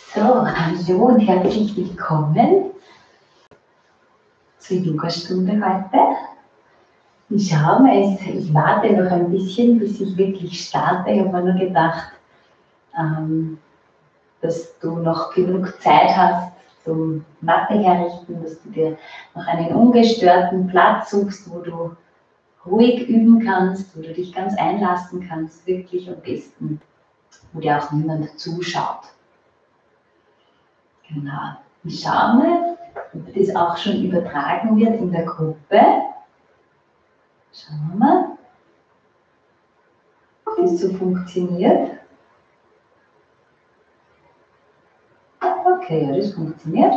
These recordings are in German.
So, hallo und herzlich willkommen zur Yogastunde heute. Ich warte noch ein bisschen, bis ich wirklich starte. Ich habe mir nur gedacht, dass du noch genug Zeit hast zum Matte herrichten, dass du dir noch einen ungestörten Platz suchst, wo du ruhig üben kannst, wo du dich ganz einlassen kannst, wirklich am besten, wo dir auch niemand zuschaut. Genau. Ich schaue mal, ob das auch schon übertragen wird in der Gruppe. Schauen wir mal, ob das so funktioniert. Okay, ja, das funktioniert.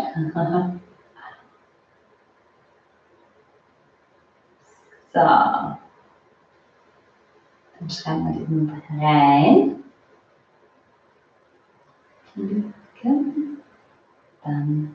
So, dann schreiben wir den rein. Dann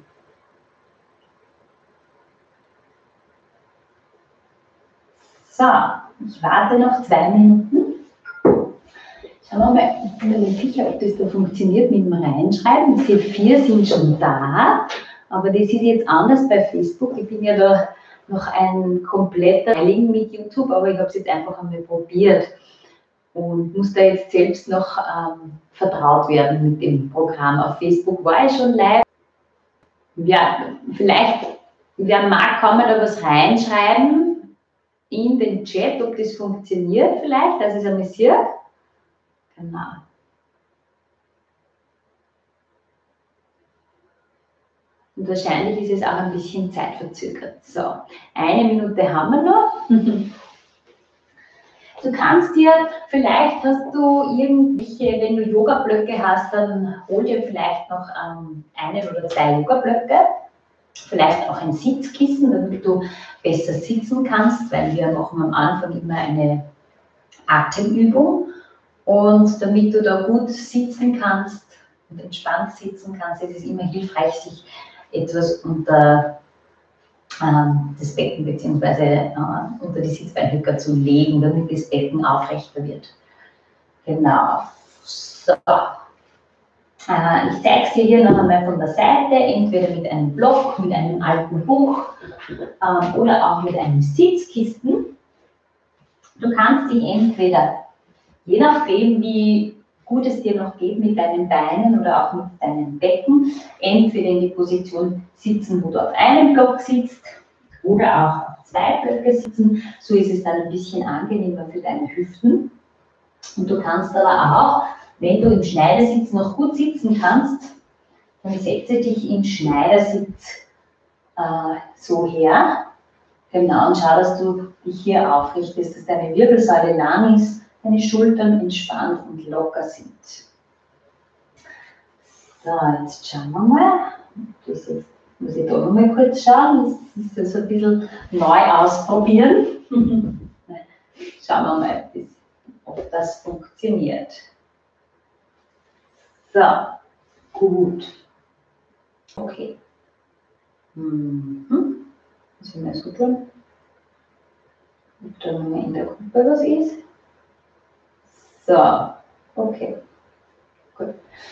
so, ich warte noch 2 Minuten. Schauen wir mal, ich bin mir nicht sicher, ob das da funktioniert mit dem Reinschreiben. Ich sehe, 4 sind schon da, aber das ist jetzt anders bei Facebook. Ich bin ja da noch ein kompletter Heiligen mit YouTube, aber ich habe es jetzt einfach einmal probiert und muss da jetzt selbst noch vertraut werden mit dem Programm. Auf Facebook war ich schon live. Ja, vielleicht, wer mag, kann man da was reinschreiben in den Chat, ob das funktioniert vielleicht, dass ich es einmal sehe. Genau. Und wahrscheinlich ist es auch ein bisschen zeitverzögert. So, 1 Minute haben wir noch. Du kannst dir, vielleicht hast du irgendwelche, wenn du Yoga-Blöcke hast, dann hol dir vielleicht noch 1 oder 2 Yoga-Blöcke. Vielleicht auch ein Sitzkissen, damit du besser sitzen kannst, weil wir machen am Anfang immer eine Atemübung. Und damit du da gut sitzen kannst und entspannt sitzen kannst, ist es immer hilfreich, sich etwas unter das Becken bzw. unter die Sitzbeinhöcker zu legen, damit das Becken aufrechter wird. Genau. So. Ich zeige es dir hier noch einmal von der Seite, entweder mit einem Block, mit einem alten Buch oder auch mit einem Sitzkissen. Du kannst dich entweder, je nachdem wie gut es dir noch geht mit deinen Beinen oder auch mit deinem Becken, entweder in die Position sitzen, wo du auf einem Block sitzt oder auch auf 2 Blöcke sitzen. So ist es dann ein bisschen angenehmer für deine Hüften. Und du kannst aber auch, wenn du im Schneidersitz noch gut sitzen kannst, dann setze dich im Schneidersitz so her. Genau, und schau, dass du dich hier aufrichtest, dass deine Wirbelsäule lang ist, deine Schultern entspannt und locker sind. So, jetzt schauen wir mal. Das jetzt muss ich da noch mal kurz schauen. Das ist das ein bisschen neu ausprobieren. Schauen wir mal, ob das funktioniert. So, gut. Okay. Was will man so tun? Ob da nochmal in der Gruppe was ist? So, okay. Gut.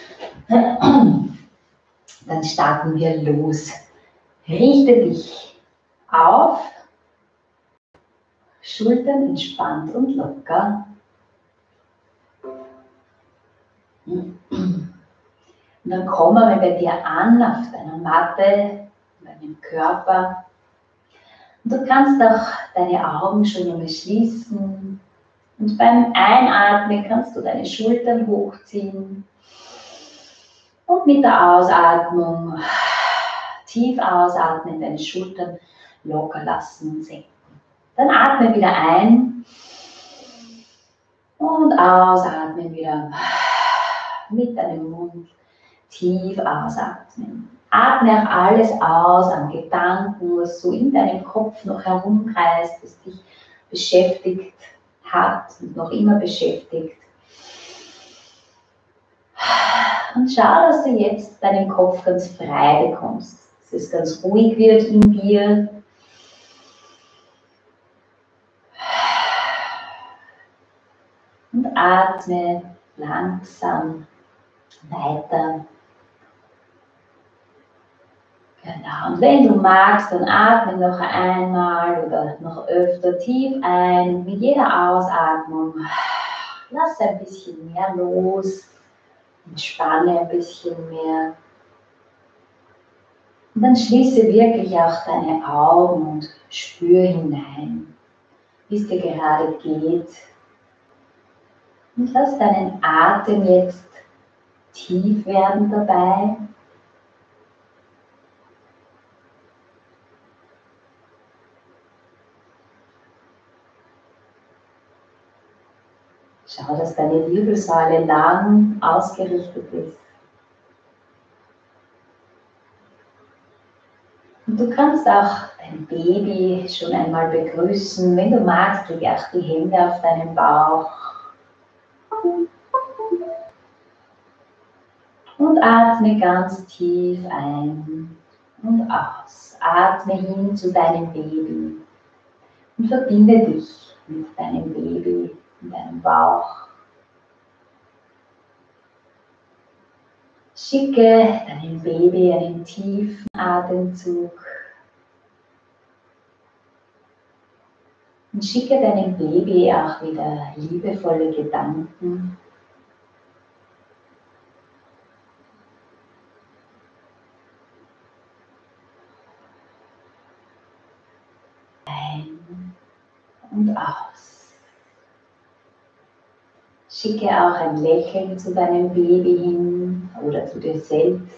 Dann starten wir los. Richte dich auf, Schultern entspannt und locker. Und dann kommen wir bei dir an, auf deiner Matte, deinem Körper. Und du kannst auch deine Augen schon einmal schließen. Und beim Einatmen kannst du deine Schultern hochziehen. Und mit der Ausatmung tief ausatmen, deine Schultern locker lassen und senken. Dann atme wieder ein und ausatmen wieder mit deinem Mund tief ausatmen. Atme auch alles aus an Gedanken, was so in deinem Kopf noch herumkreist, was dich beschäftigt hat und noch immer beschäftigt. Und schau, dass du jetzt deinen Kopf ganz frei bekommst, dass es ganz ruhig wird in dir. Und atme langsam weiter Genau, und wenn du magst, dann atme noch einmal oder noch öfter tief ein. Mit jeder Ausatmung lass ein bisschen mehr los, entspanne ein bisschen mehr. Und dann schließe wirklich auch deine Augen und spüre hinein, wie es dir gerade geht. Und lass deinen Atem jetzt tief werden dabei. Schau, dass deine Wirbelsäule lang ausgerichtet ist. Und du kannst auch dein Baby schon einmal begrüßen. Wenn du magst, leg auch die Hände auf deinen Bauch. Und atme ganz tief ein und aus. Atme hin zu deinem Baby und verbinde dich mit deinem Baby in deinem Bauch. Schicke deinem Baby einen tiefen Atemzug und schicke deinem Baby auch wieder liebevolle Gedanken. Ein und aus. Schicke auch ein Lächeln zu deinem Baby hin oder zu dir selbst.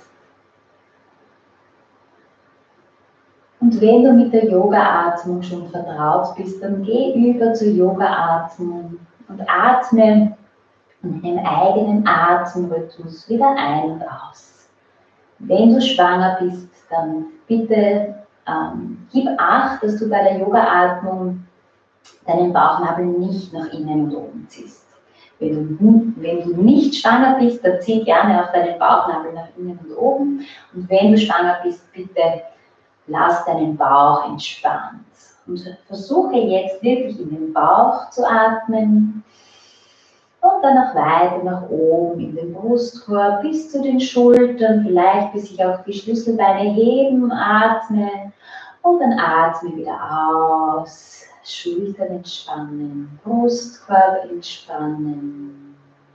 Und wenn du mit der Yoga-Atmung schon vertraut bist, dann geh über zur Yoga-Atmung und atme in deinem eigenen Atemrhythmus wieder ein und aus. Wenn du schwanger bist, dann bitte gib Acht, dass du bei der Yoga-Atmung deinen Bauchnabel nicht nach innen und oben ziehst. Wenn du nicht schwanger bist, dann zieh gerne auch deinen Bauchnabel nach innen und oben. Und wenn du schwanger bist, bitte lass deinen Bauch entspannt. Und versuche jetzt wirklich in den Bauch zu atmen. Und dann noch weiter nach oben in den Brustkorb bis zu den Schultern, vielleicht bis sich auch die Schlüsselbeine heben, atme und dann atme wieder aus. Schultern entspannen, Brustkorb entspannen.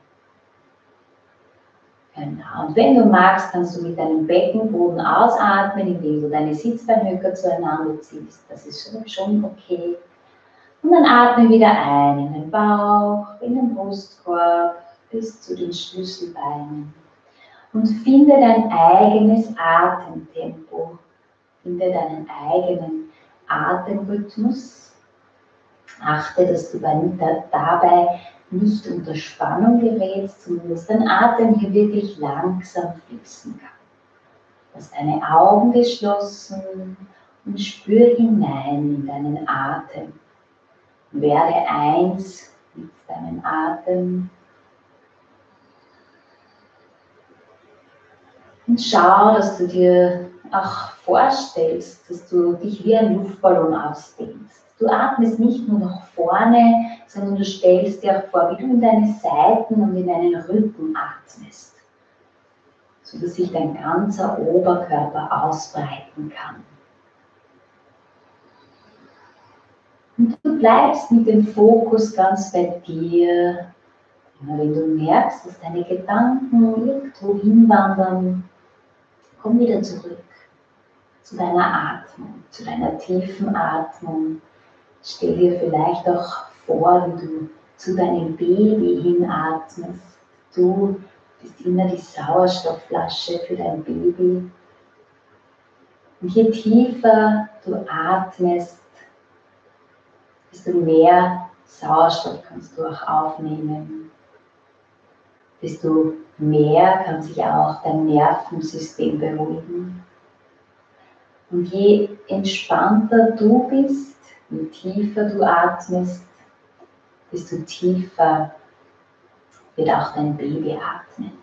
Genau. Und wenn du magst, kannst du mit deinem Beckenboden ausatmen, indem du deine Sitzbeinhöcker zueinander ziehst. Das ist schon okay. Und dann atme wieder ein in den Bauch, in den Brustkorb bis zu den Schlüsselbeinen. Und finde dein eigenes Atemtempo. Finde deinen eigenen Atemrhythmus. Achte, dass du dabei nicht unter Spannung gerätst, sondern dass dein Atem hier wirklich langsam fließen kann. Lass deine Augen geschlossen und spür hinein in deinen Atem. Werde eins mit deinem Atem und schau, dass du dir auch vorstellst, dass du dich wie ein Luftballon ausdehnst. Du atmest nicht nur nach vorne, sondern du stellst dir auch vor, wie du in deine Seiten und in deinen Rücken atmest, sodass sich dein ganzer Oberkörper ausbreiten kann. Und du bleibst mit dem Fokus ganz bei dir. Immer wenn du merkst, dass deine Gedanken irgendwo hinwandern, komm wieder zurück zu deiner Atmung, zu deiner tiefen Atmung. Stell dir vielleicht auch vor, wie du zu deinem Baby hinatmest. Du bist immer die Sauerstoffflasche für dein Baby. Und je tiefer du atmest, desto mehr Sauerstoff kannst du auch aufnehmen. Desto mehr kann sich auch dein Nervensystem beruhigen. Und je entspannter du bist, je tiefer du atmest, desto tiefer wird auch dein Baby atmen.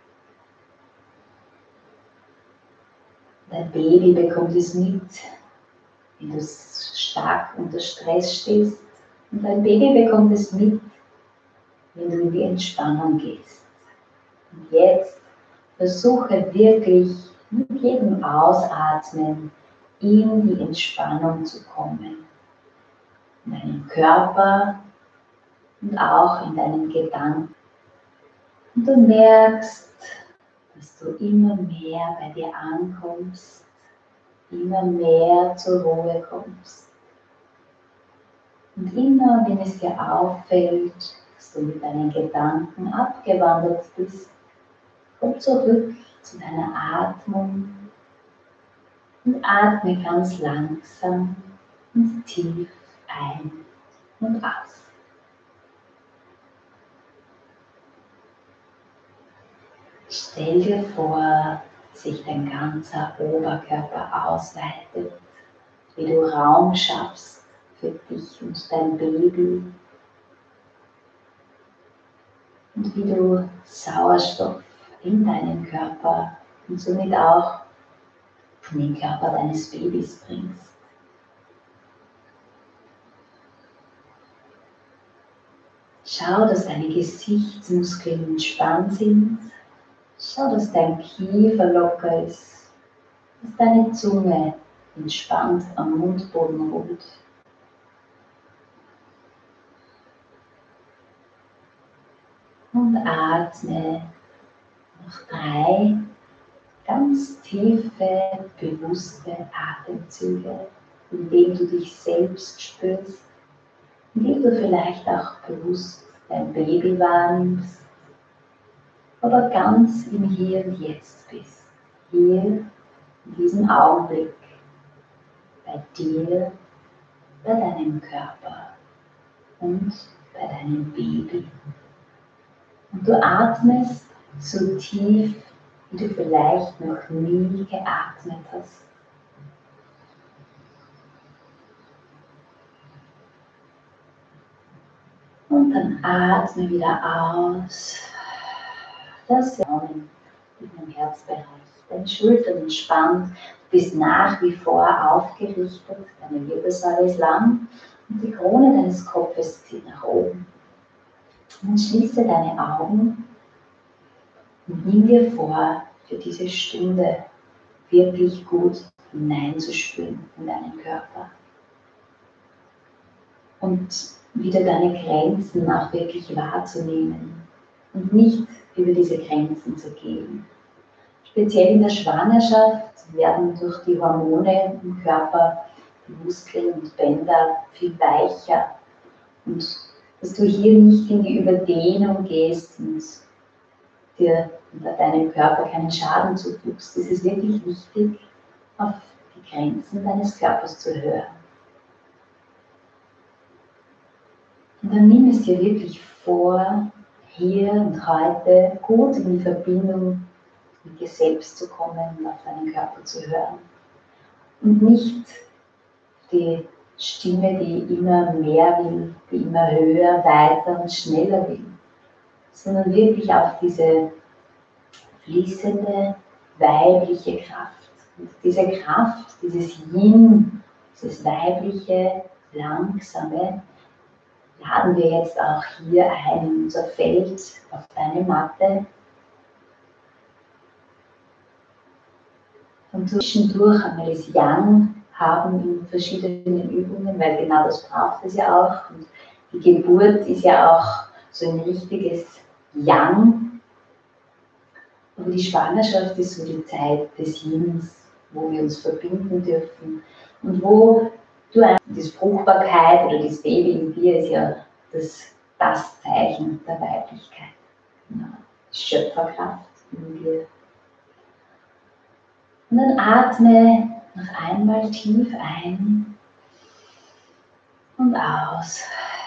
Dein Baby bekommt es mit, wenn du stark unter Stress stehst. Und dein Baby bekommt es mit, wenn du in die Entspannung gehst. Und jetzt versuche wirklich Mit jedem Ausatmen in die Entspannung zu kommen. In deinem Körper und auch in deinen Gedanken. Und du merkst, dass du immer mehr bei dir ankommst, immer mehr zur Ruhe kommst. Und immer, wenn es dir auffällt, dass du mit deinen Gedanken abgewandert bist, komm zurück zu deiner Atmung und atme ganz langsam und tief ein und aus. Stell dir vor, sich dein ganzer Oberkörper ausweitet, wie du Raum schaffst für dich und dein Baby und wie du Sauerstoff in deinen Körper und somit auch in den Körper deines Babys bringst. Schau, dass deine Gesichtsmuskeln entspannt sind. Schau, dass dein Kiefer locker ist, dass deine Zunge entspannt am Mundboden ruht. Und atme noch 3 ganz tiefe, bewusste Atemzüge, indem du dich selbst spürst, indem du vielleicht auch bewusst dein Baby wahrnimmst, aber ganz im Hier und Jetzt bist. Hier, in diesem Augenblick, bei dir, bei deinem Körper und bei deinem Baby. Und du atmest so tief, wie du vielleicht noch nie geatmet hast. Und dann atme wieder aus. Das Raum in deinem Herzbereich. Deine Schultern entspannt. Du bist nach wie vor aufgerichtet. Deine Wirbelsäule ist lang. Und die Krone deines Kopfes zieht nach oben. Und schließe deine Augen und nimm dir vor, für diese Stunde wirklich gut hineinzuspüren in deinen Körper. Und wieder deine Grenzen auch wirklich wahrzunehmen und nicht über diese Grenzen zu gehen. Speziell in der Schwangerschaft werden durch die Hormone im Körper die Muskeln und Bänder viel weicher. Und dass du hier nicht in die Überdehnung gehst und dir oder deinem Körper keinen Schaden zufügst. Es ist wirklich wichtig, auf die Grenzen deines Körpers zu hören. Und dann nimm es dir wirklich vor, hier und heute gut in die Verbindung mit dir selbst zu kommen und auf deinen Körper zu hören. Und nicht die Stimme, die immer mehr will, die immer höher, weiter und schneller will, sondern wirklich auf diese fließende, weibliche Kraft. Und diese Kraft, dieses Yin, dieses weibliche, langsame, laden wir jetzt auch hier ein in unser Feld, auf deine Matte. Und zwischendurch einmal das Yang haben in verschiedenen Übungen, weil genau das braucht es ja auch. Und die Geburt ist ja auch so ein richtiges Yang. Aber die Schwangerschaft ist so die Zeit des Yins, wo wir uns verbinden dürfen und wo die Fruchtbarkeit oder das Baby in dir ist ja das Zeichen der Weiblichkeit. Genau. Die Schöpferkraft in dir. Und dann atme noch einmal tief ein und aus.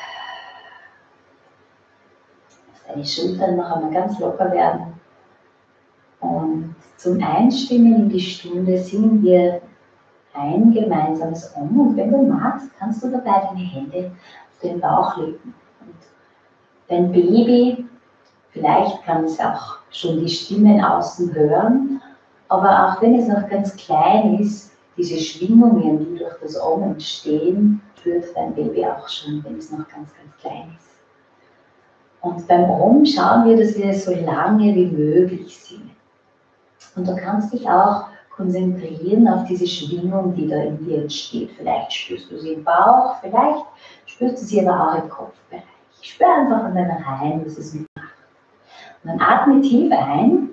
Lass deine Schultern noch einmal ganz locker werden. Und zum Einstimmen in die Stunde singen wir ein gemeinsames Om. Und wenn du magst, kannst du dabei deine Hände auf den Bauch legen. Und dein Baby, vielleicht kann es auch schon die Stimmen außen hören, aber auch wenn es noch ganz klein ist, diese Schwingungen, die durch das Om entstehen, spürt dein Baby auch schon, wenn es noch ganz, ganz klein ist. Und beim Om schauen wir, dass wir so lange wie möglich singen. Und du kannst dich auch konzentrieren auf diese Schwingung, die da in dir entsteht. Vielleicht spürst du sie im Bauch, vielleicht spürst du sie aber auch im Kopfbereich. Spür einfach an deiner rein, was es mitmacht. Und dann atme tief ein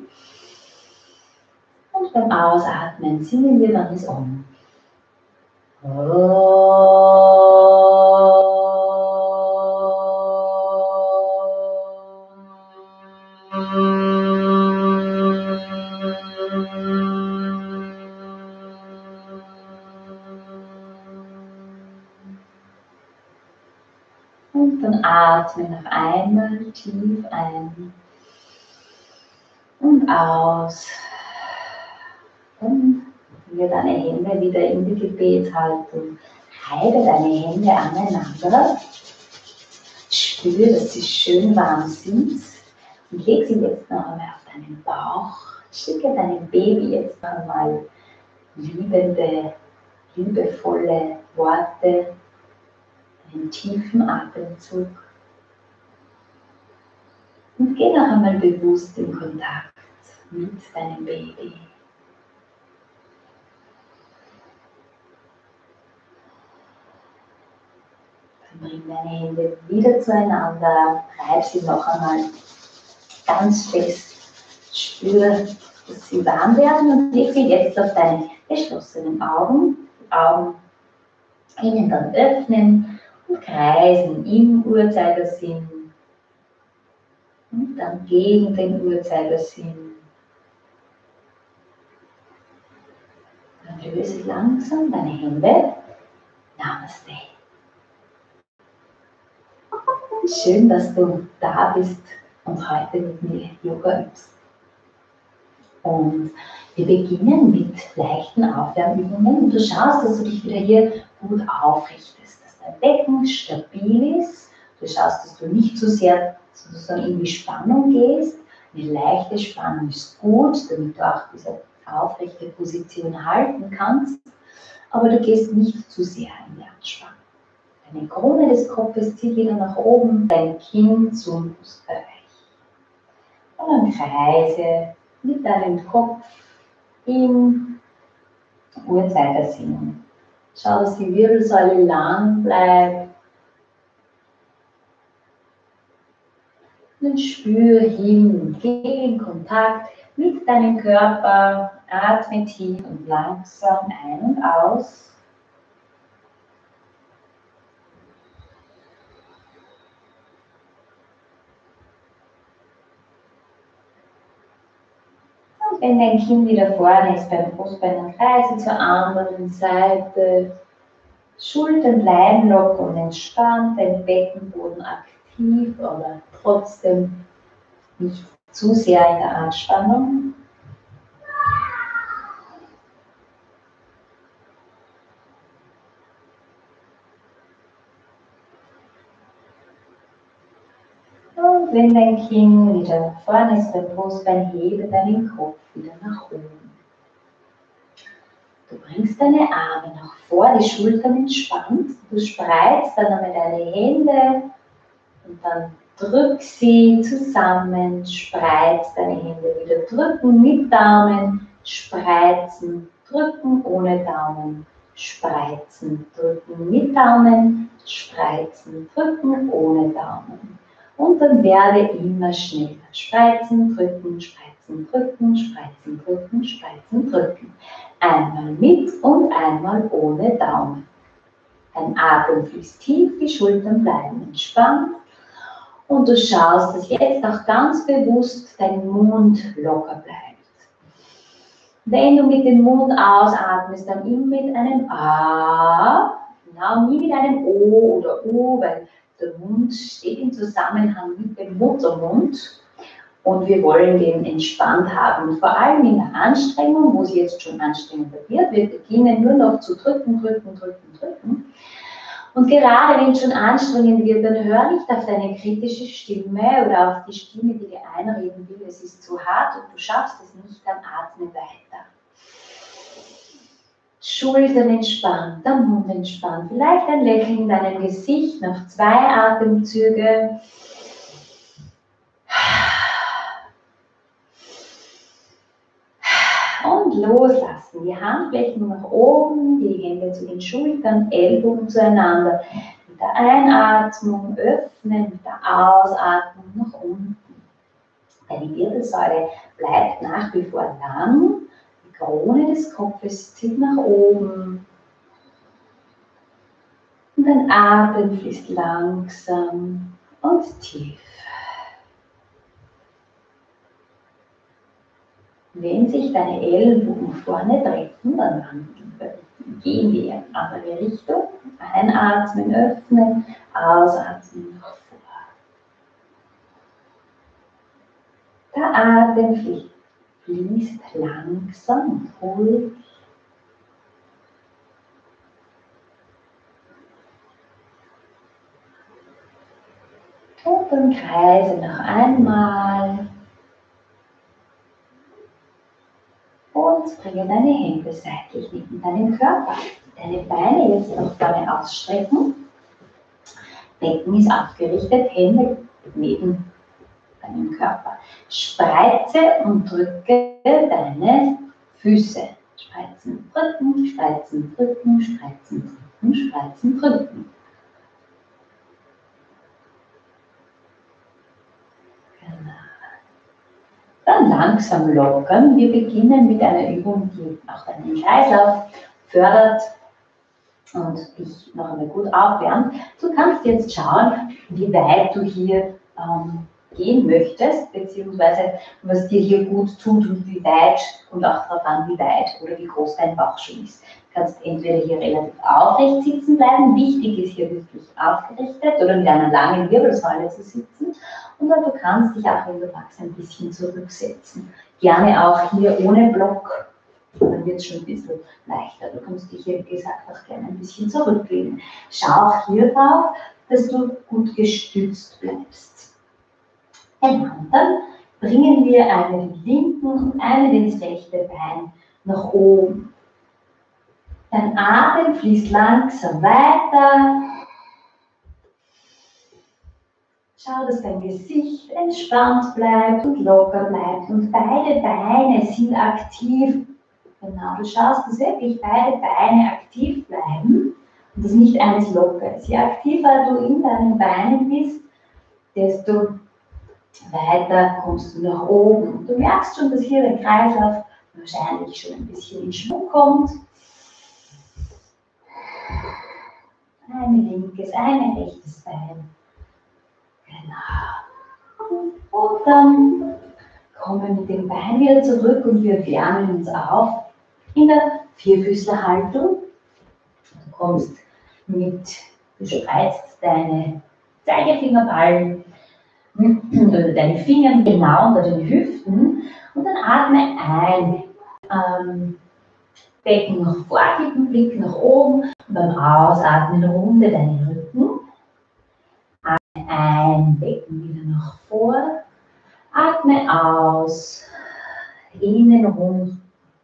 und beim Ausatmen singen wir dann das Om. Und dann atme noch einmal tief ein und aus. Und bringe deine Hände wieder in die Gebetshaltung. Reibe deine Hände aneinander. Spüre, dass sie schön warm sind. Und leg sie jetzt noch einmal auf deinen Bauch. Schicke deinem Baby jetzt noch einmal liebende, liebevolle Worte. Einen tiefen Atemzug. Und geh noch einmal bewusst in Kontakt mit deinem Baby. Dann bring deine Hände wieder zueinander, reib sie noch einmal ganz fest. Spür, dass sie warm werden und leg sie jetzt auf deine geschlossenen Augen. Die Augen innen dann öffnen und kreisen im Uhrzeigersinn. Und dann gegen den Uhrzeigersinn. Dann löse langsam deine Hände. Namaste. Schön, dass du da bist und heute mit mir Yoga übst. Und wir beginnen mit leichten Aufwärmübungen. Und du schaust, dass du dich wieder hier gut aufrichtest, dass dein Becken stabil ist. Du schaust, dass du nicht zu sehr sozusagen in die Spannung gehst. Eine leichte Spannung ist gut, damit du auch diese aufrechte Position halten kannst. Aber du gehst nicht zu sehr in die Anspannung. Deine Krone des Kopfes zieht wieder nach oben, dein Kinn zum Brustbereich. Und dann kreise mit deinem Kopf im Uhrzeigersinn. Schau, dass die Wirbelsäule lang bleibt. Und spür hin, geh in Kontakt mit deinem Körper, atme tief und langsam ein und aus. Und wenn dein Kinn wieder vorne ist beim Brustbein, dann kreise zur anderen Seite. Schultern bleiben locker und entspannt, dein Beckenboden aktiv, aber trotzdem nicht zu sehr in der Anspannung. Und wenn dein Kinn wieder vorne ist beim Brustbein, hebe deinen Kopf wieder nach oben. Du bringst deine Arme nach vor, die Schultern entspannt. Du spreizt dann einmal deine Hände und dann drück sie zusammen, spreiz deine Hände wieder, drücken mit Daumen, spreizen, drücken ohne Daumen, spreizen, drücken mit Daumen, spreizen, drücken ohne Daumen. Und dann werde immer schneller. Spreizen, drücken, spreizen, drücken, spreizen, drücken, spreizen, drücken. Einmal mit und einmal ohne Daumen. Dein Atem fließt tief, die Schultern bleiben entspannt. Und du schaust, dass jetzt auch ganz bewusst dein Mund locker bleibt. Wenn du mit dem Mund ausatmest, dann immer mit einem A, genau, nie mit einem O oder U, weil der Mund steht im Zusammenhang mit dem Muttermund und wir wollen den entspannt haben. Und vor allem in der Anstrengung, wo es jetzt schon anstrengender wird, wir beginnen nur noch zu drücken, drücken, drücken, drücken. Und gerade wenn es schon anstrengend wird, dann hör nicht auf deine kritische Stimme oder auf die Stimme, die dir einreden will, es ist zu hart und du schaffst es nicht, dann atme weiter. Schultern entspannt, der Mund entspannt, vielleicht ein Lächeln in deinem Gesicht, noch 2 Atemzüge. Und Und loslassen. Die Handflächen nach oben, die Hände zu den Schultern, Ellbogen zueinander. Mit der Einatmung öffnen, mit der Ausatmung nach unten. Deine Wirbelsäule bleibt nach wie vor lang. Die Krone des Kopfes zieht nach oben. Und dein Atem fließt langsam und tief. Wenn sich deine Ellbogen vorne treffen, dann gehen wir in eine andere Richtung. Einatmen, öffnen, ausatmen nach vor. Der Atem fließt langsam und ruhig. Und dann kreise noch einmal. Und bringe deine Hände seitlich neben deinem Körper. Deine Beine jetzt nach vorne ausstrecken. Becken ist aufgerichtet, Hände neben deinem Körper. Spreize und drücke deine Füße. Spreizen, drücken, spreizen, drücken, spreizen, drücken, spreizen, drücken. Genau. Dann langsam lockern. Wir beginnen mit einer Übung, die auch deinen Kreislauf fördert und dich noch einmal gut aufwärmt. Du kannst jetzt schauen, wie weit du hier gehen möchtest, beziehungsweise was dir hier gut tut und wie weit, und auch darauf an, wie weit oder wie groß dein Bauch schon ist. Du kannst entweder hier relativ aufrecht sitzen bleiben, wichtig ist hier wirklich aufgerichtet oder mit einer langen Wirbelsäule zu sitzen. Und du kannst dich auch, wenn du magst, ein bisschen zurücksetzen. Gerne auch hier ohne Block, dann wird es schon ein bisschen leichter. Du kannst dich hier, wie gesagt, auch gerne ein bisschen zurücklehnen. Schau auch hier drauf, dass du gut gestützt bleibst. Dann bringen wir einen den linken und einen ins rechte Bein nach oben. Dein Atem fließt langsam weiter. Schau, dass dein Gesicht entspannt bleibt und locker bleibt und beide Beine sind aktiv. Genau, du schaust, dass wirklich beide Beine aktiv bleiben und dass nicht eines locker ist. Je aktiver du in deinen Beinen bist, desto weiter kommst du nach oben. Du merkst schon, dass hier der Kreislauf wahrscheinlich schon ein bisschen in Schwung kommt. Ein linkes, ein rechtes Bein. Genau. Und dann kommen wir mit dem Bein wieder zurück und wir wärmen uns auf in der Vierfüßlerhaltung. Du spreizt deine Zeigefingerballen oder deine Finger genau unter den Hüften und dann atme ein. Becken nach vorkippen, Blick nach oben und beim Ausatmen runde deinen Rücken. Atme ein, Becken wieder nach vor. Atme aus, innen rund.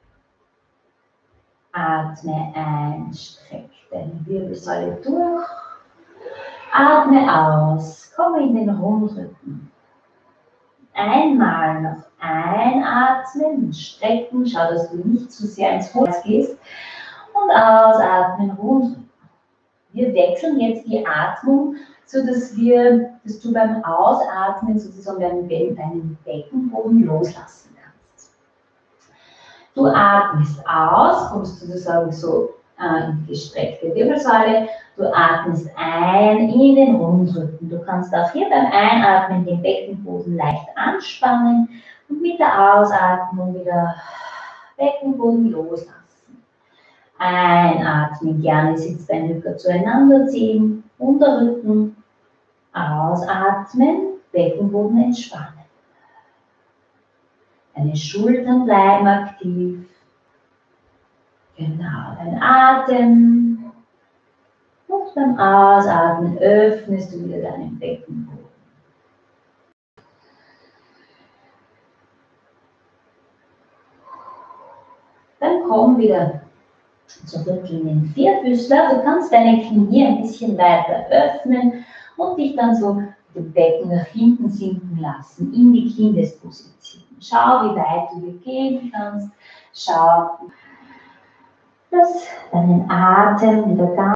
Atme ein, streck deine Wirbelsäule durch. Atme aus, komme in den Rundrücken. Einmal noch einatmen, strecken, schau, dass du nicht zu sehr ins Holz gehst und ausatmen, Rundrücken. Wir wechseln jetzt die Atmung, sodass du beim Ausatmen sozusagen deinen Beckenboden loslassen kannst. Du atmest aus, kommst sozusagen so in die gestreckte Wirbelsäule. Du atmest ein in den Rundrücken. Du kannst auch hier beim Einatmen den Beckenboden leicht anspannen und mit der Ausatmung wieder Beckenboden loslassen. Einatmen, gerne Sitzbeinhöcker zueinander ziehen, Unterrücken. Ausatmen, Beckenboden entspannen. Deine Schultern bleiben aktiv. Genau, dein Atem. Und beim Ausatmen öffnest du wieder deinen Beckenboden. Dann komm wieder zurück in den Vierfüßler. Du kannst deine Knie ein bisschen weiter öffnen und dich dann so mit dem Becken nach hinten sinken lassen, in die Kindesposition. Schau, wie weit du hier gehen kannst. Schau, dass deinen Atem wieder ganz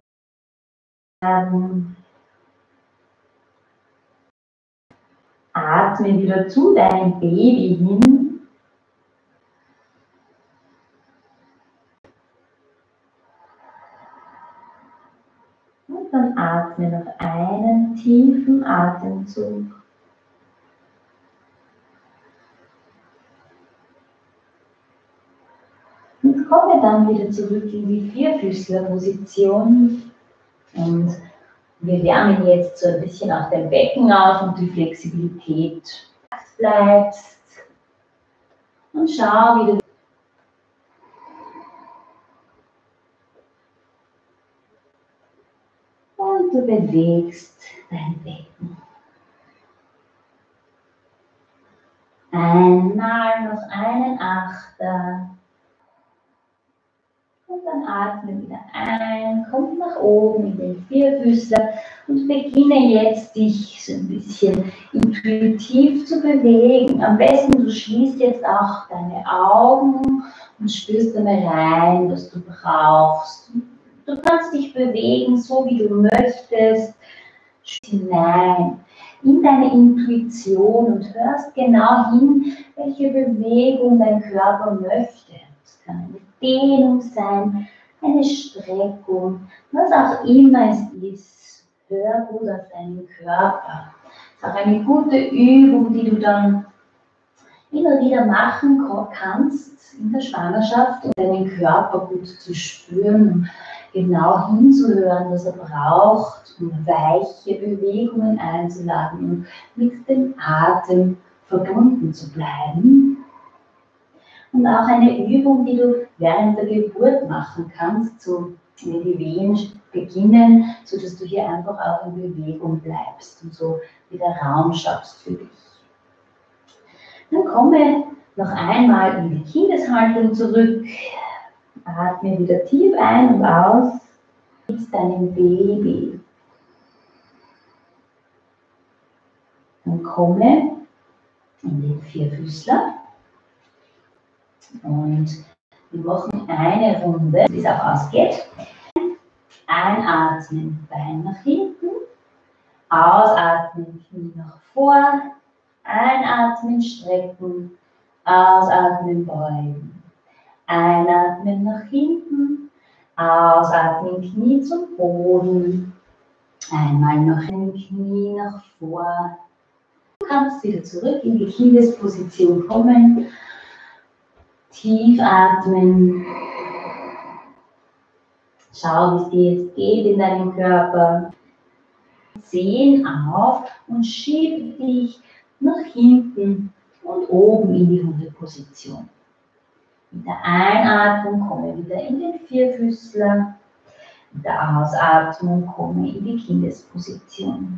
atme wieder zu deinem Baby hin. Und dann atme noch einen tiefen Atemzug. Und komme dann wieder zurück in die Vierfüßlerposition. Und wir wärmen jetzt so ein bisschen auch dein Becken auf und die Flexibilität. Bleibst und schau, wie du und du bewegst dein Becken. Einmal noch einen Achter. Und dann atme wieder ein, komm nach oben in den Vierfüßler und beginne jetzt dich so ein bisschen intuitiv zu bewegen. Am besten du schließt jetzt auch deine Augen und spürst einmal rein, was du brauchst. Du kannst dich bewegen, so wie du möchtest, hinein in deine Intuition und hörst genau hin, welche Bewegung dein Körper möchte. Es kann eine Dehnung sein, eine Streckung, was auch immer es ist. Hör gut auf deinen Körper. Es ist auch eine gute Übung, die du dann immer wieder machen kannst in der Schwangerschaft, um deinen Körper gut zu spüren, genau hinzuhören, was er braucht, um weiche Bewegungen einzuladen und mit dem Atem verbunden zu bleiben. Und auch eine Übung, die du während der Geburt machen kannst, so wenn die Wehen beginnen, sodass du hier einfach auch in Bewegung bleibst und so wieder Raum schaffst für dich. Dann komme noch einmal in die Kindeshaltung zurück. Atme wieder tief ein und aus. Mit deinem Baby. Dann komme in den Vierfüßler. Und wir machen eine Runde, wie es auch ausgeht. Einatmen, Bein nach hinten. Ausatmen, Knie nach vor. Einatmen, strecken. Ausatmen, beugen. Einatmen nach hinten. Ausatmen, Knie zum Boden. Einmal noch ein Knie nach vor. Du kannst wieder zurück in die Kindesposition kommen. Tief atmen. Schau, wie es dir jetzt geht in deinem Körper. Zehen auf und schieb dich nach hinten und oben in die Hundeposition. Mit der Einatmung komme wieder in den Vierfüßler. Mit der Ausatmung komme in die Kindesposition.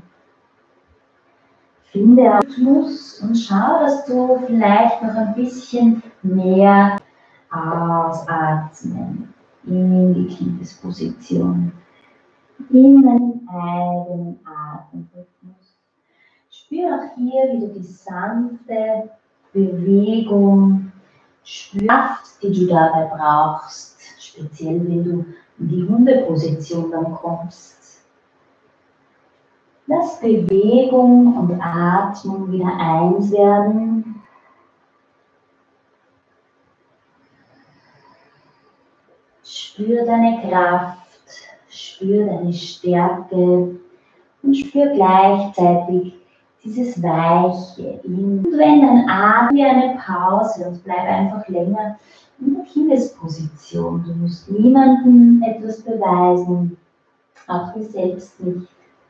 Finde Rhythmus und schau, dass du vielleicht noch ein bisschen mehr ausatmen in die Kindesposition. In deinen eigenen Atemrhythmus. Spür auch hier wieder die sanfte Bewegung, Kraft, die du dabei brauchst, speziell wenn du in die Hundeposition dann kommst. Lass Bewegung und Atmung wieder eins werden. Spür deine Kraft, spür deine Stärke und spür gleichzeitig dieses Weiche. Und wenn dein Atem wie eine Pause und bleib einfach länger in der Kindesposition. Du musst niemandem etwas beweisen, auch dir selbst nicht.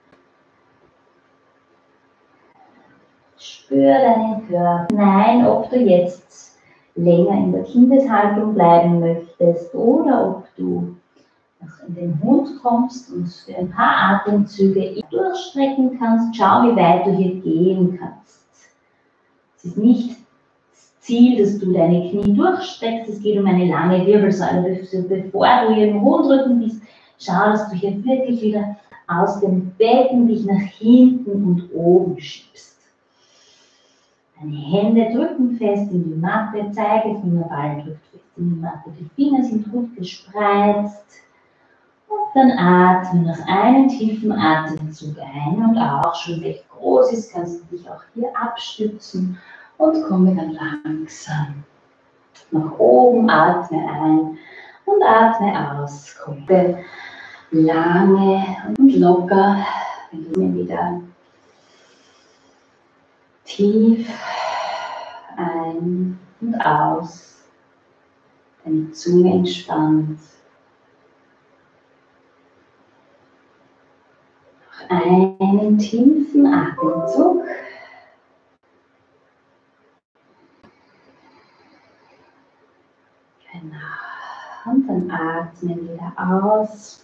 Spür deinen Körper. Nein, ob du jetzt länger in der Kindeshaltung bleiben möchtest oder ob du in den Hund kommst und für ein paar Atemzüge durchstrecken kannst. Schau, wie weit du hier gehen kannst. Es ist nicht das Ziel, dass du deine Knie durchstreckst. Es geht um eine lange Wirbelsäule. Bevor du hier im Hundrücken bist, schau, dass du hier wirklich wieder aus dem Becken dich nach hinten und oben schiebst. Deine Hände drücken fest in die Matte, Zeigefingerballen drückt fest in die Matte, die Finger sind gut gespreizt. Und dann atme nach einem tiefen Atemzug ein und auch schon recht groß ist, kannst du dich auch hier abstützen und komme dann langsam nach oben, atme ein und atme aus. Komme lange und locker, wenn du mir wieder tief ein und aus, deine Zunge entspannt. Noch einen tiefen Atemzug. Genau. Und dann atmen wieder aus.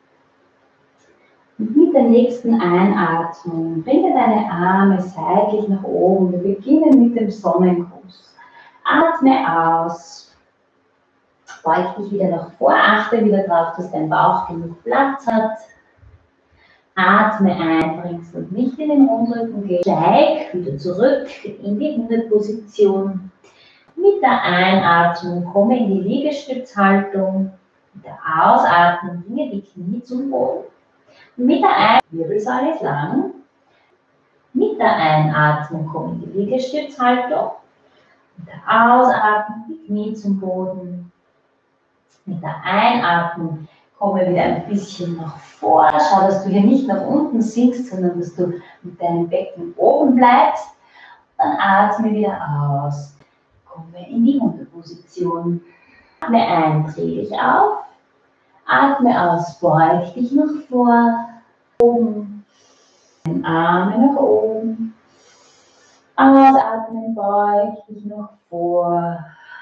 Und mit der nächsten Einatmung bringe deine Arme seitlich nach oben. Wir beginnen mit dem Sonnengruß. Atme aus. Beug dich wieder nach vor. Achte wieder darauf, dass dein Bauch genug Platz hat. Atme ein, bringst du nicht in den Rundrücken, steig wieder zurück in die Hundeposition. Mit der Einatmung komme in die Liegestützhaltung. Mit der Ausatmung bringe die Knie zum Boden. Mit der Wirbelsäule ist lang. Mit der Einatmung komme in die Liegestützhaltung. Mit der Ausatmung die Knie zum Boden. Mit der Einatmung komme wieder ein bisschen nach vor. Schau, dass du hier nicht nach unten sinkst, sondern dass du mit deinem Becken oben bleibst. Dann atme wieder aus. Komme in die Hundeposition. Atme ein, dreh dich auf. Atme aus, beug dich nach vor. Oben. Arme nach oben. Ausatmen, beug dich nach vor.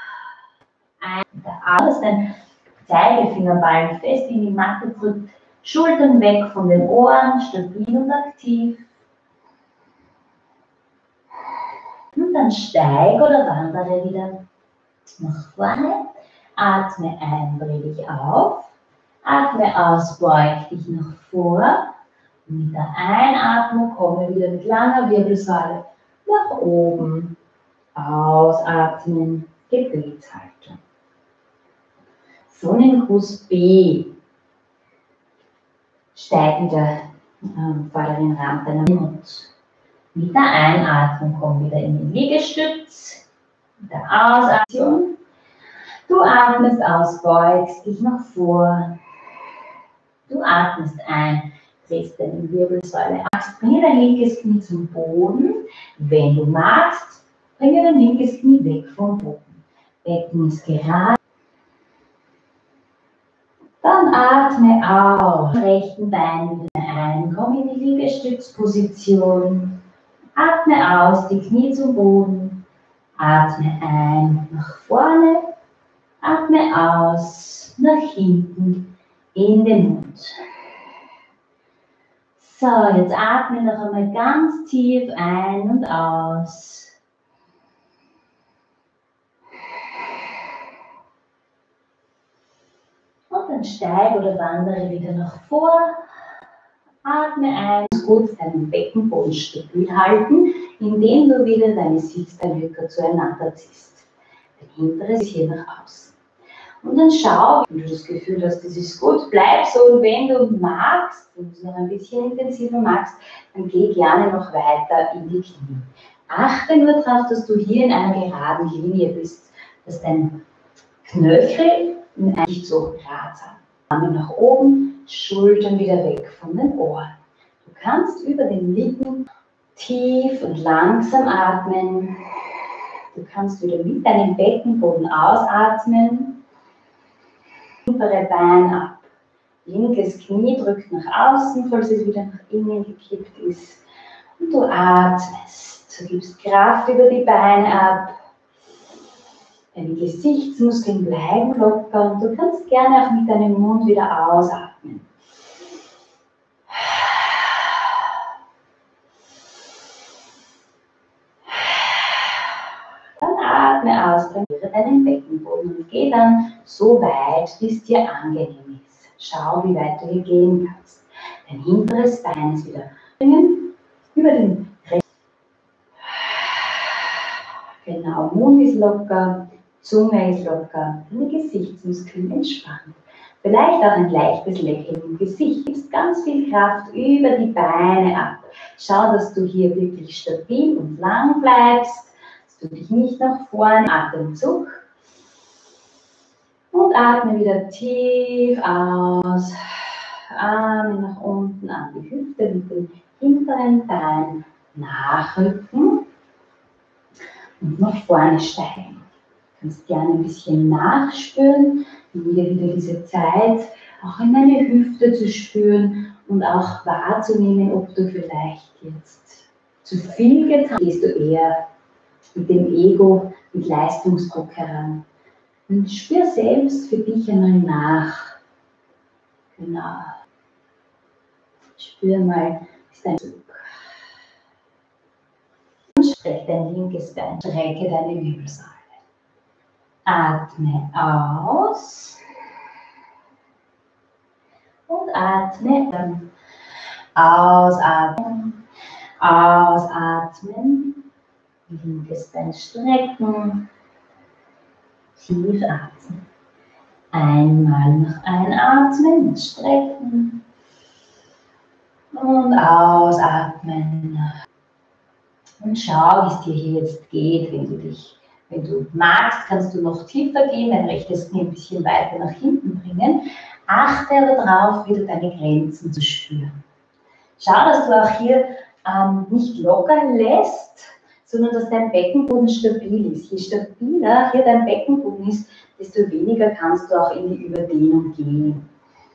Aus, dein Zeigefingerballen fest in die Matte drückt. Schultern weg von den Ohren, stabil und aktiv. Und dann steig oder wandere wieder nach vorne. Atme ein, dreh dich auf. Atme aus, beug dich nach vor. Und mit der Einatmung komme wieder mit langer Wirbelsäule nach oben. Ausatmen, Gebetshaltung. Sonnengruß B. Steig wieder vor den Rand deiner Mund. Mit der Einatmung komm wieder in den Liegestütz. Mit der Ausatmung. Du atmest aus, beugst dich nach vor. Du atmest ein, drehst deine Wirbelsäule ab. Bringe dein linkes Knie zum Boden. Wenn du magst, bringe dein linkes Knie weg vom Boden. Becken ist gerade. Dann atme auf. Rechten Bein wieder ein. Komm in die Liegestützposition. Atme aus, die Knie zum Boden. Atme ein, nach vorne. Atme aus, nach hinten, in den Mund. So, jetzt atme noch einmal ganz tief ein und aus. Und dann steig oder wandere wieder nach vor. Atme ein, gut deinen Beckenboden stabil halten, indem du wieder deine Sitzbeinhöcker zueinander ziehst. Dein hinteres ist hier nach außen. Und dann schau, wenn du das Gefühl hast, das ist gut, bleib so. Und wenn du magst, wenn du es noch ein bisschen intensiver magst, dann geh gerne noch weiter in die Knie. Achte nur darauf, dass du hier in einer geraden Linie bist, dass dein Knöchel nicht so gerade sind. Arme nach oben, Schultern wieder weg von den Ohren. Du kannst über den Lippen tief und langsam atmen. Du kannst wieder mit deinem Beckenboden ausatmen. Hintere Bein ab. Linkes Knie drückt nach außen, falls es wieder nach innen gekippt ist. Und du atmest. Du gibst Kraft über die Beine ab. Deine Gesichtsmuskeln bleiben locker und du kannst gerne auch mit deinem Mund wieder ausatmen. Dann atme aus, trainiere deinen Beckenboden und geh dann so weit, bis dir angenehm ist. Schau, wie weit du hier gehen kannst. Dein hinteres Bein ist wieder bringen, über den rechten. Genau, Mund ist locker, Zunge ist locker, deine Gesichtsmuskeln entspannt. Vielleicht auch ein leichtes Lächeln im Gesicht. Gibst ganz viel Kraft über die Beine ab. Schau, dass du hier wirklich stabil und lang bleibst, dass du dich nicht nach vorn, Atemzug. Und atme wieder tief aus. Arme nach unten an die Hüfte mit dem hinteren Bein nachrücken und nach vorne steigen. Du kannst gerne ein bisschen nachspüren, wieder diese Zeit auch in deine Hüfte zu spüren und auch wahrzunehmen, ob du vielleicht jetzt zu viel getan hast. Gehst du eher mit dem Ego, mit Leistungsdruck heran. Und spür selbst für dich einmal nach. Genau. Spür mal, ist dein Zug. Und streck dein linkes Bein, strecke deine Wirbelsäule. Atme aus. Und atme dann. Ausatmen. Ausatmen. Linkes Bein strecken. Tief atmen. Einmal noch einatmen, strecken. Und ausatmen. Und schau, wie es dir hier jetzt geht. Wenn du magst, kannst du noch tiefer gehen, dein rechtes Knie ein bisschen weiter nach hinten bringen. Achte aber darauf, wieder deine Grenzen zu spüren. Schau, dass du auch hier nicht locker lässt, sondern dass dein Beckenboden stabil ist. Je stabiler hier dein Beckenboden ist, desto weniger kannst du auch in die Überdehnung gehen.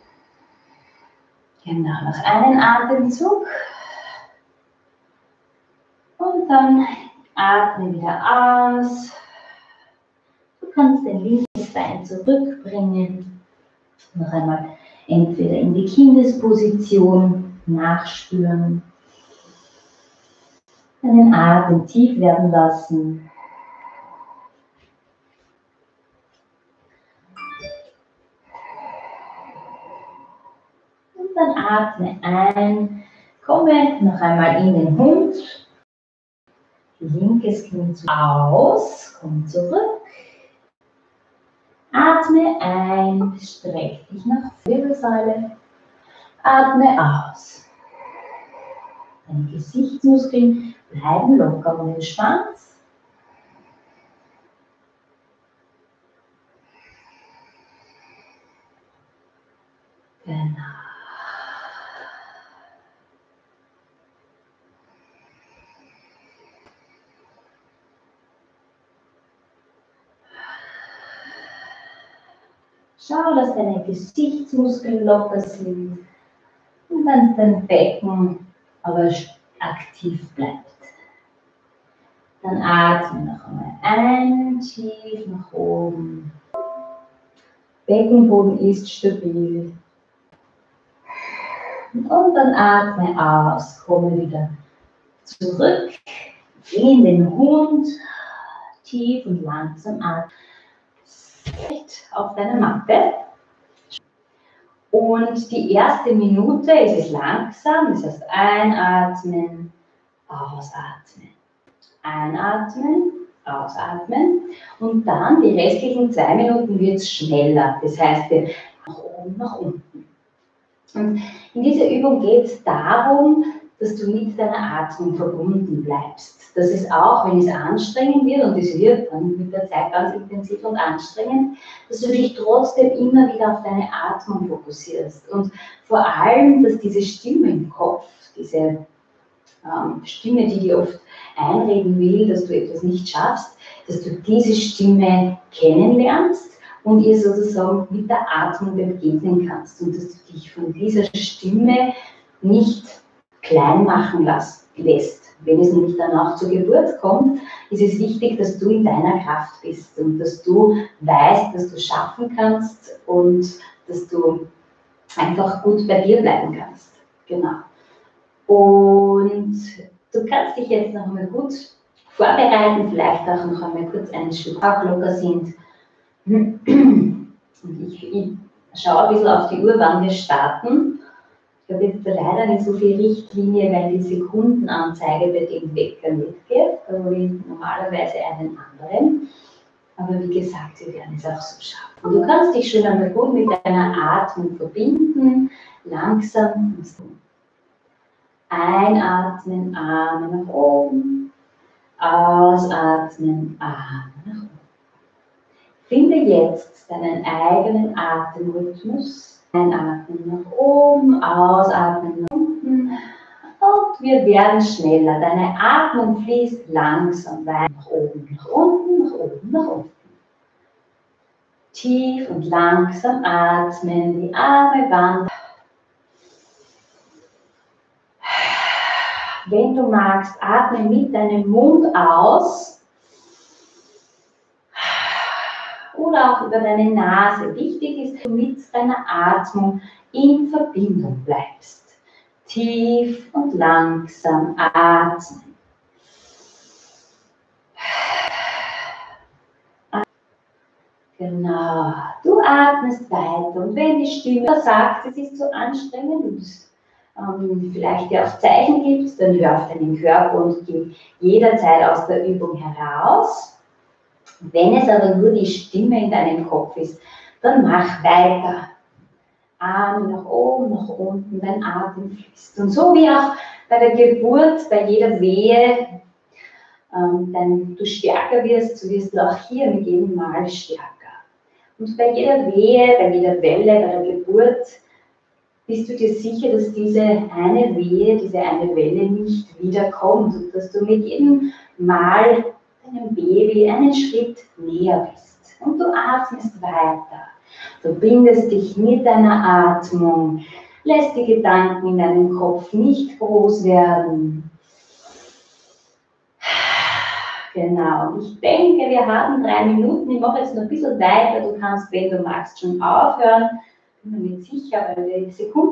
Genau, noch einen Atemzug. Und dann atme wieder aus. Du kannst dein linkes Bein zurückbringen. Noch einmal entweder in die Kindesposition nachspüren. Deinen Atem tief werden lassen. Und dann atme ein. Komme noch einmal in den Hund. Linkes Knie aus. Komm zurück. Atme ein. Streck dich nach Wirbelsäule. Atme aus. Deine Gesichtsmuskeln bleiben locker und entspannt. Genau. Schau, dass deine Gesichtsmuskeln locker sind und dann dein Becken aber aktiv bleibt. Dann atme noch einmal ein, tief nach oben. Beckenboden ist stabil. Und dann atme aus, komme wieder zurück in den Hund, tief und langsam atmen. Auf deiner Matte. Und die erste Minute ist es langsam, das heißt einatmen, ausatmen. Einatmen, ausatmen. Und dann die restlichen 2 Minuten wird es schneller. Das heißt, wir nach oben, nach unten. Und in dieser Übung geht es darum, dass du mit deiner Atmung verbunden bleibst. Dass es auch, wenn es anstrengend wird, und es wird dann mit der Zeit ganz intensiv und anstrengend, dass du dich trotzdem immer wieder auf deine Atmung fokussierst. Und vor allem, dass diese Stimme im Kopf, diese Stimme, die dir oft einreden will, dass du etwas nicht schaffst, dass du diese Stimme kennenlernst und ihr sozusagen mit der Atmung begegnen kannst und dass du dich von dieser Stimme nicht klein machen lässt. Wenn es nämlich danach zur Geburt kommt, ist es wichtig, dass du in deiner Kraft bist und dass du weißt, dass du schaffen kannst und dass du einfach gut bei dir bleiben kannst. Genau. Und du kannst dich jetzt noch einmal gut vorbereiten, vielleicht auch noch einmal kurz einen Schluck auch locker sind. Und ich schaue ein bisschen auf die Uhr, wann wir starten. Ich habe jetzt leider nicht so viel Richtlinie, weil die Sekundenanzeige bei dem Wecker mitgeht. Da habe ich normalerweise einen anderen. Aber wie gesagt, wir werden es auch so schaffen. Und du kannst dich schon einmal gut mit deiner Atmung verbinden. Langsam und so. Einatmen, Arme nach oben. Ausatmen, Arme nach oben. Finde jetzt deinen eigenen Atemrhythmus. Einatmen nach oben, ausatmen nach unten. Und wir werden schneller. Deine Atmung fließt langsam weiter nach oben, nach unten, nach oben, nach unten. Tief und langsam atmen, die Arme wandern. Wenn du magst, atme mit deinem Mund aus oder auch über deine Nase. Wichtig ist, dass du mit deiner Atmung in Verbindung bleibst. Tief und langsam atmen. Genau, du atmest weiter und wenn die Stimme sagt, es ist so anstrengend und es vielleicht dir auch Zeichen gibt, dann hör auf deinen Körper und geh jederzeit aus der Übung heraus. Wenn es aber nur die Stimme in deinem Kopf ist, dann mach weiter. Arme nach oben, nach unten, dein Atem fließt. Und so wie auch bei der Geburt, bei jeder Wehe, du stärker wirst, so wirst du auch hier mit jedem Mal stärker. Und bei jeder Wehe, bei jeder Welle, bei der Geburt, bist du dir sicher, dass diese eine Wehe, diese eine Welle nicht wiederkommt und dass du mit jedem Mal deinem Baby einen Schritt näher bist. Und du atmest weiter. Du verbindest dich mit deiner Atmung, lässt die Gedanken in deinem Kopf nicht groß werden. Genau, ich denke, wir haben 3 Minuten. Ich mache jetzt noch ein bisschen weiter. Du kannst, wenn du magst, schon aufhören. Ich bin mir nicht sicher, weil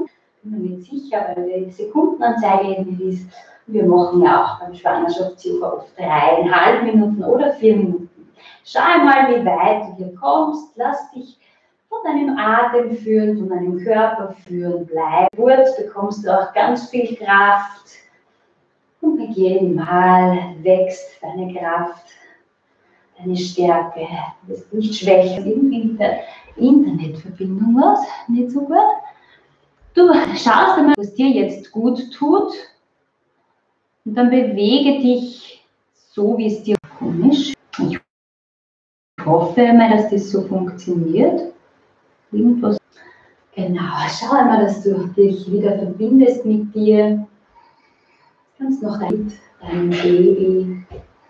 die Sekundenanzeige irgendwie ist. Wir machen ja auch beim Schwangerschaftsyoga oft 3,5 Minuten oder 4 Minuten. Schau mal, wie weit du hier kommst. Lass dich von deinem Atem führen, von deinem Körper führen. Bleib kurz, bekommst du auch ganz viel Kraft. Und mit jedem Mal wächst deine Kraft, deine Stärke. Du wirst nicht schwächer. Irgendwie mit der Internetverbindung was, nicht so gut. Du schaust einmal, was dir jetzt gut tut. Und dann bewege dich so, wie es dir komisch. Ich hoffe einmal, dass das so funktioniert. Irgendwas. Genau, schau einmal, dass du dich wieder verbindest mit dir. Ganz noch mit deinem Baby.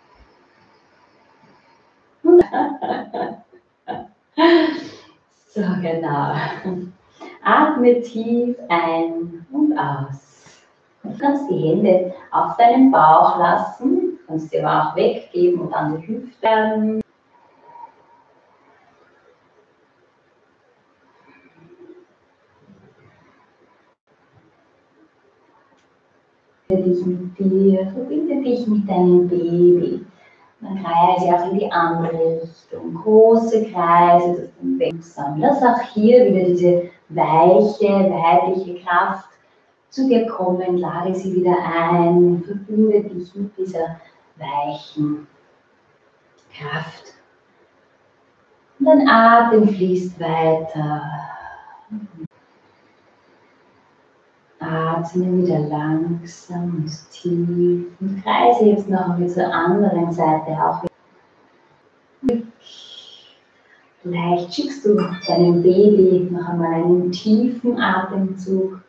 So, genau. Atme tief ein und aus. Du kannst die Hände auf deinen Bauch lassen, kannst sie aber auch weggeben und an die Hüfte. Verbinde dich mit dir, verbinde dich mit deinem Baby. Dann kreise auch in die andere Richtung. Große Kreise, das dann langsam. Lass auch hier wieder diese weiche, weibliche Kraft zu dir kommen. Lade sie wieder ein. Verbinde dich mit dieser weichen Kraft. Und dein Atem fließt weiter. Atme wieder langsam und tief und kreise jetzt noch einmal zur anderen Seite auch wieder. Vielleicht schickst du deinem Baby noch einmal einen tiefen Atemzug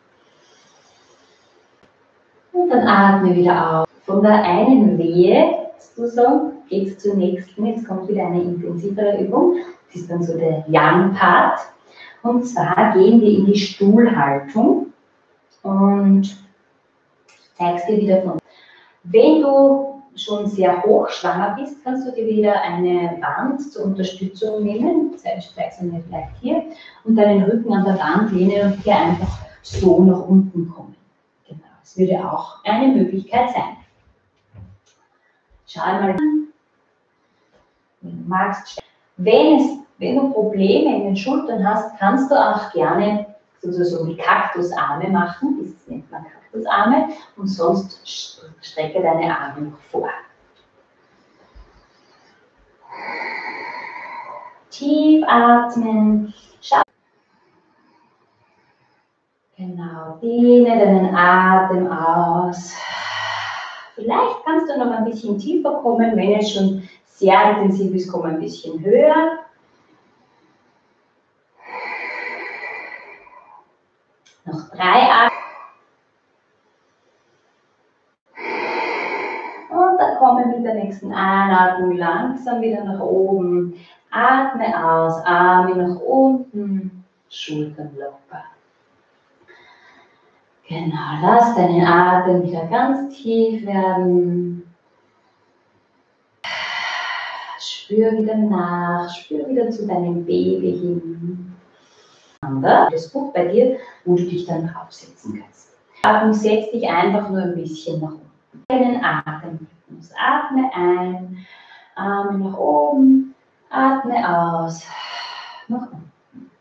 und dann atme wieder auf. Von der einen Wehe, so, geht es zur nächsten. Jetzt kommt wieder eine intensivere Übung. Das ist dann so der Yang-Part. Und zwar gehen wir in die Stuhlhaltung. Und ich zeige es dir wieder von. Wenn du schon sehr hochschwanger bist, kannst du dir wieder eine Wand zur Unterstützung nehmen. Ich zeige es mir vielleicht hier. Und deinen Rücken an der Wand lehnen und hier einfach so nach unten kommen. Genau, das würde auch eine Möglichkeit sein. Schau mal an. Wenn du magst. Wenn du Probleme in den Schultern hast, kannst du auch gerne so wie Kaktusarme machen, das nennt man Kaktusarme, und sonst strecke deine Arme noch vor. Tief atmen, schau. Genau, dehne deinen Atem aus. Vielleicht kannst du noch ein bisschen tiefer kommen, wenn es schon sehr intensiv ist, komm ein bisschen höher. Noch 3 Atmen. Und dann kommen mit der nächsten Einatmung langsam wieder nach oben. Atme aus, Arme nach unten, Schultern locker. Genau, lass deinen Atem wieder ganz tief werden. Spür wieder nach, spür wieder zu deinem Baby hin. Das Buch bei dir, wo du dich dann draufsetzen kannst. Atmen, setz dich einfach nur ein bisschen nach unten. Den Atemrhythmus. Atme ein, Arme nach oben, atme aus, nach unten.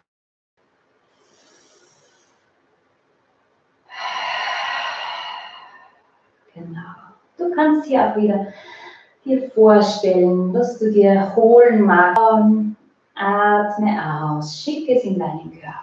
Genau. Du kannst dir auch wieder vorstellen, was du dir holen magst. Atme aus, schick es in deinen Körper.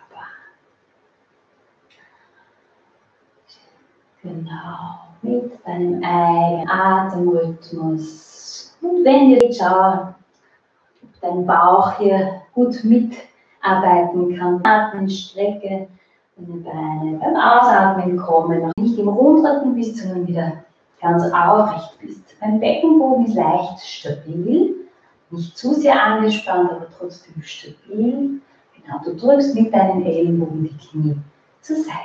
Genau, mit deinem eigenen Atemrhythmus. Und wenn dir schau, ob dein Bauch hier gut mitarbeiten kann, atmen, strecke deine Beine. Beim Ausatmen kommen, noch nicht im Rundrücken bist, sondern wieder ganz aufrecht bist. Dein Beckenboden ist leicht stabil, nicht zu sehr angespannt, aber trotzdem stabil. Genau, du drückst mit deinen Ellenbogen die Knie zur Seite.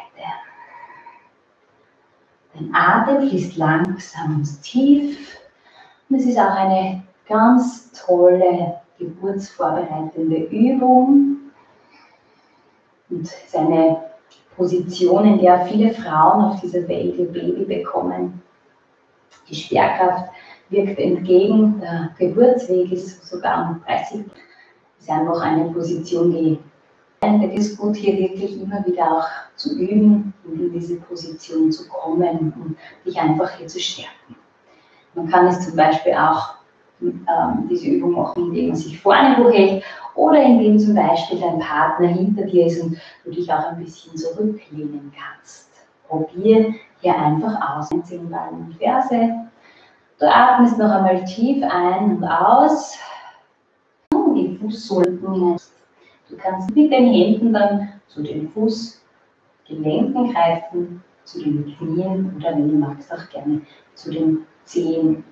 Dein Atem fließt langsam und tief. Und es ist auch eine ganz tolle geburtsvorbereitende Übung. Und es ist eine Position, in der viele Frauen auf dieser Welt ihr Baby bekommen. Die Schwerkraft wirkt entgegen, der Geburtsweg ist sogar um 30. Es ist einfach eine Position, die es ist gut, hier wirklich immer wieder auch zu üben, in diese Position zu kommen und dich einfach hier zu stärken. Man kann es zum Beispiel auch diese Übung machen, indem man sich vorne hochhält oder indem zum Beispiel dein Partner hinter dir ist und du dich auch ein bisschen zurücklehnen kannst. Probier hier einfach aus. Einziehen Beine und Ferse. Du atmest noch einmal tief ein und aus. Und die Fußsohlen hinein. Du kannst mit den Händen dann zu den Fußgelenken greifen, zu den Knien oder wenn du magst auch gerne zu den Zehen.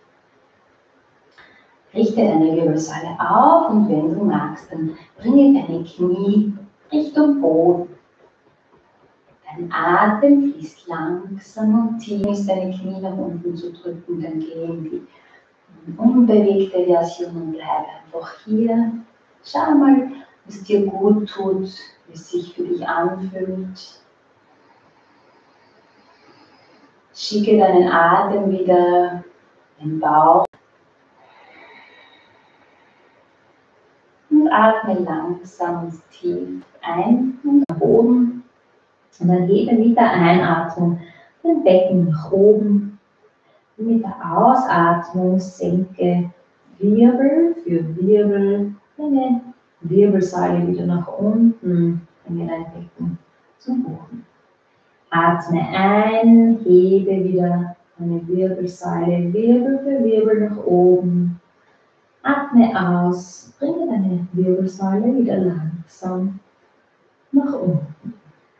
Richte deine Wirbelsäule auf und wenn du magst, dann bringe deine Knie Richtung Boden. Dein Atem fließt langsam und tief, deine Knie nach unten zu drücken, dann gehen die unbewegte Version und bleib einfach hier. Schau mal, was dir gut tut, wie es sich für dich anfühlt. Schicke deinen Atem wieder in den Bauch und atme langsam und tief ein und nach oben. Und dann hebe mit der Einatmung den Becken nach oben. Und mit der Ausatmung senke Wirbel für Wirbel deine Wirbelsäule wieder nach unten, bringe dein Becken zum Boden. Atme ein, hebe wieder deine Wirbelsäule Wirbel für Wirbel nach oben. Atme aus, bringe deine Wirbelsäule wieder langsam nach unten.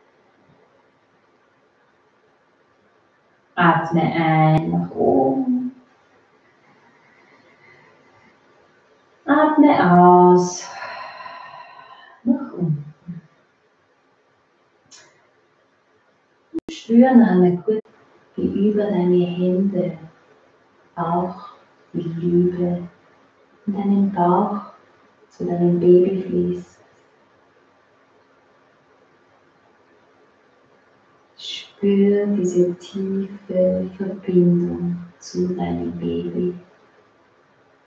Atme ein, nach oben. Atme aus, nach unten. Spüre noch einmal kurz, wie über deine Hände auch die Liebe in deinen Bauch zu deinem Baby fließt. Spür diese tiefe Verbindung zu deinem Baby.